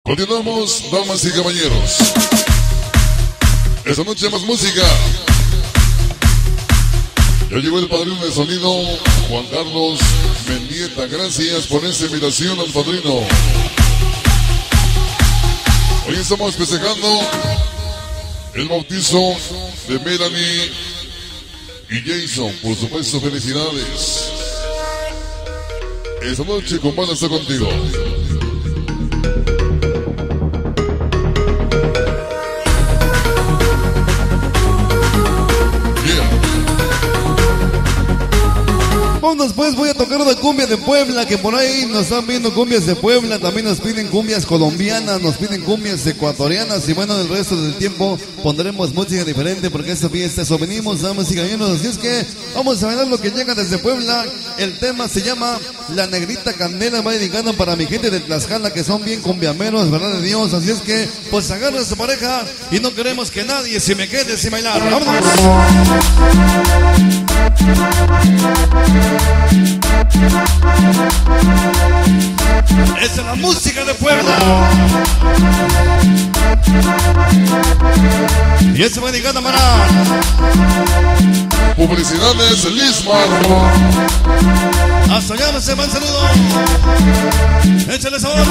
Continuamos, damas y caballeros. Esta noche más música. Ya llegó el padrino de sonido, Juan Carlos Mendieta. Gracias por esta invitación al padrino. Hoy estamos festejando el bautizo de Melanie y Jason. Por supuesto, felicidades. Esta noche con banda está contigo. Después voy a tocar una cumbia de Puebla, que por ahí nos están viendo cumbias de Puebla, también nos piden cumbias colombianas, nos piden cumbias ecuatorianas, y bueno, el resto del tiempo pondremos música diferente porque esta fiesta eso venimos, damas y caballeros, así es que vamos a bailar lo que llega desde Puebla. El tema se llama La Negrita Candela, va dedicado para mi gente de Tlaxcala que son bien cumbiameros, verdad de Dios, así es que pues agarra a su pareja y no queremos que nadie se me quede sin bailar. ¡Vámonos! Esa es la música de Puebla. Y ese va dedicado para publicidades Lismar. hasta allá no se va el saludo. Échale sabor.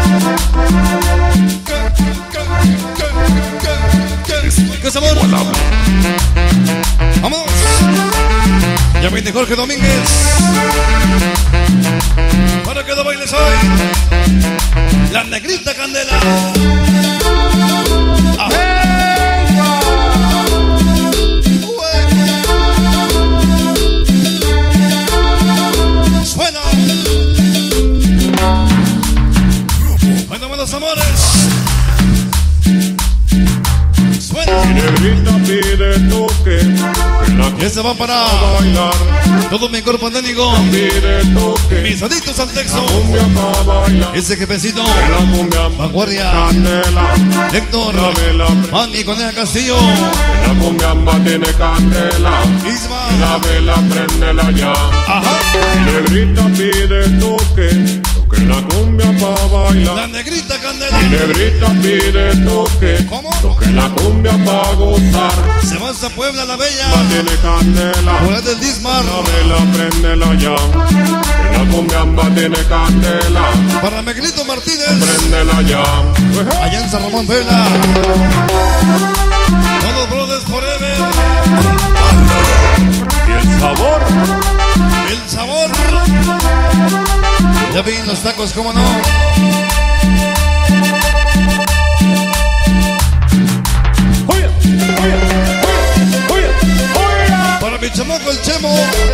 ¿Qué sabor? Vamos. Ya viene Jorge Domínguez para que lo bailes hoy. La Negrita Candela. Suena. Bueno, buenos amores. Suena. Mi negrita pide toque. Y se va para Bailar, todo mi cuerpo técnico, pide toque. mis adictos al texto, Cumbia pa' bailar. ese jefecito, La cumbia Vanguardia, candela. Héctor, La vela, Manny Coneja Castillo, la cumbia tiene candela. La Isma, vela, préndela ya. ajá, Mi negrita pide toque. Toque la cumbia pa' bailar. la Negrita Mi Candela. negrita pide toque. ¿Cómo? Toque la cumbia pa' gozar. Se va hasta Puebla la Bella, Tiene candela. por ahí del Dismar, La vela, préndela ya. La cumbia tiene candela. para Miguelito Martínez, Préndela ya. allá en San Ramón Puebla. Todos brothers forever, Y el sabor. el sabor. Ya ven los tacos, cómo no. Oye, oye, oye, oye. Para mi chamaco el Chemo,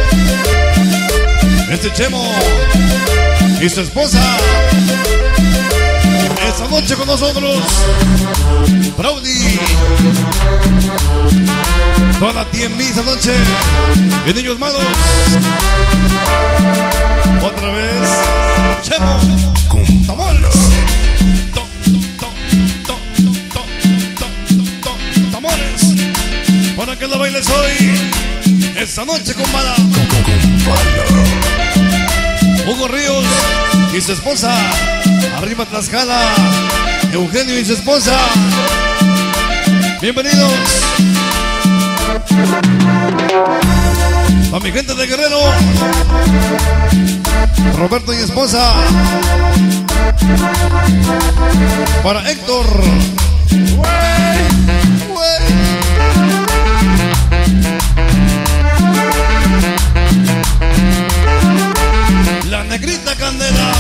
este Chemo y su esposa esta noche con nosotros. Brownie, toda la TMB esta noche. Y niños malos, otra vez Chemo con tamales. Tamales para que lo bailes hoy, esta noche con bala. Hugo Ríos y su esposa, arriba Tlaxcala, Eugenio y su esposa. Bienvenidos a mi gente de Guerrero, Roberto y esposa, para Héctor. La Negrita Candela.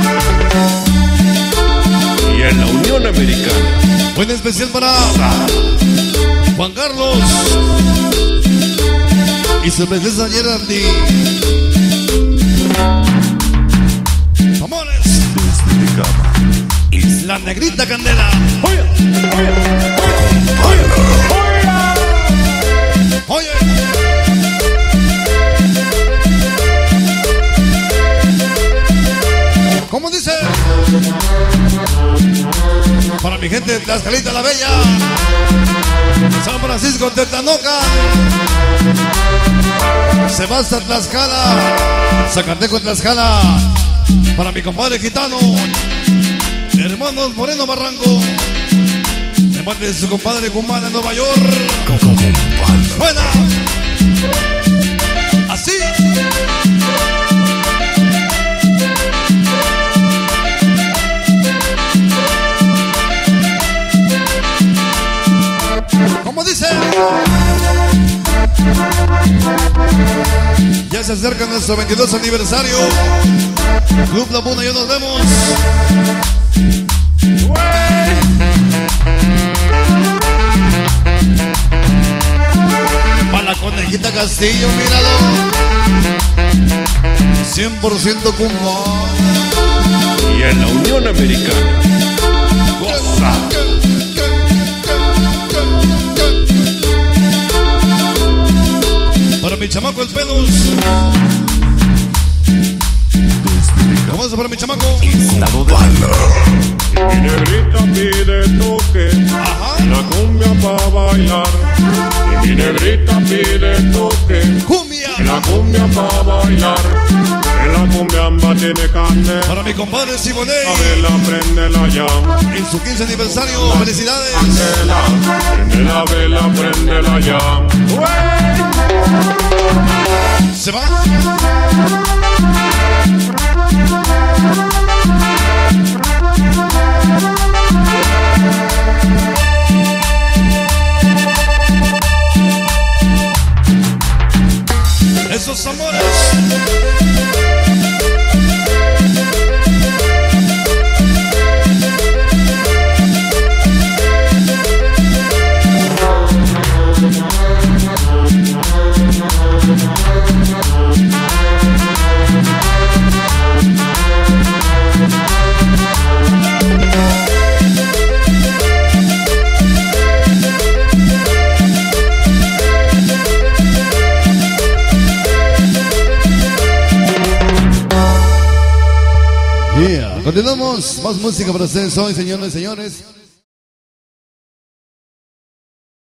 Y en la Unión Americana. Buen especial para Juan Carlos y su princesa Geraldine. Amores. Desde mi cama. La Negrita Candela. Oye, oye, oye, oye. Oye. ¿Cómo dice? Para mi gente de Tlaxcalita la Bella, San Francisco de Tanoca, se va hasta Tlaxcala, Zacateco Tlaxcala, para mi compadre gitano, hermano. hermanos Moreno Barranco. De parte de su compadre Cumana en Nueva York. Buena. Así. Como dice. Ya se acerca nuestro 22 aniversario. Club La Puna, ya nos vemos. Para la Conejita Castillo, míralo. 100% cumbo. Y en la Unión Americana, goza. Para mi chamaco el pelos. ¿Cómo es para mi chamaco? Estado de Mi negrita pide toque, Ajá. la cumbia pa' bailar. Y mi negrita pide toque, Cumbia. la cumbia pa' bailar. En la cumbia tiene carne, Para mi compadre Siboney. a verla, préndela ya. En su 15 aniversario. Felicidades. Prende la vela, préndela ya. Se va. Esos amores. Continuamos, más música para ustedes hoy, señores y señores.